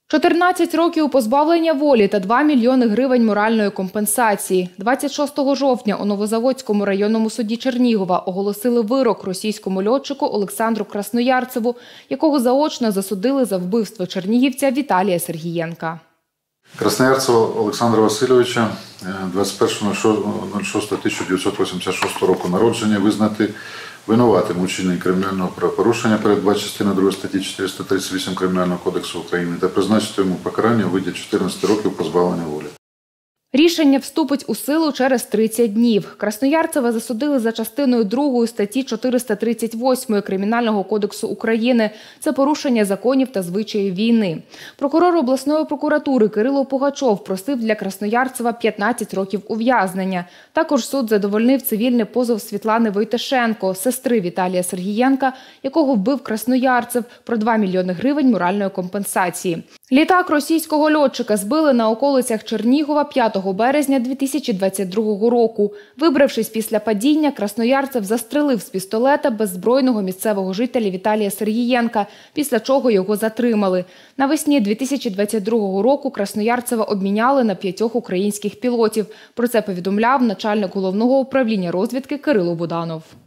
14 років позбавлення волі та 2 мільйони гривень моральної компенсації. 26 жовтня у Новозаводському районному суді Чернігова оголосили вирок російському льотчику Олександру Красноярцеву, якого заочно засудили за вбивство чернігівця Віталія Сергієнка. Красноярцева Олександра Васильовича 21.06.1986 року народження визнати винуватим у вчиненні кримінального правопорушення, передбаченого частиною 2 статті 438 Кримінального кодексу України, та призначити йому покарання у виді 14 років позбавлення волі. Рішення вступить у силу через 30 днів. Красноярцева засудили за частиною 2 статті 438 Кримінального кодексу України. Це порушення законів та звичаїв війни. Прокурор обласної прокуратури Кирило Пугачов просив для Красноярцева 15 років ув'язнення. Також суд задовольнив цивільний позов Світлани Войтишенко, сестри Віталія Сергієнка, якого вбив Красноярцев, про 2 мільйони гривень моральної компенсації. Літак російського льотчика збили на околицях Чернігова 5 березня 2022 року. Вибравшись після падіння, Красноярцев застрелив з пістолета беззбройного місцевого жителя Віталія Сергієнка, після чого його затримали. Навесні 2022 року Красноярцева обміняли на 5 українських пілотів. Про це повідомляв начальник Головного управління розвідки Кирило Буданов.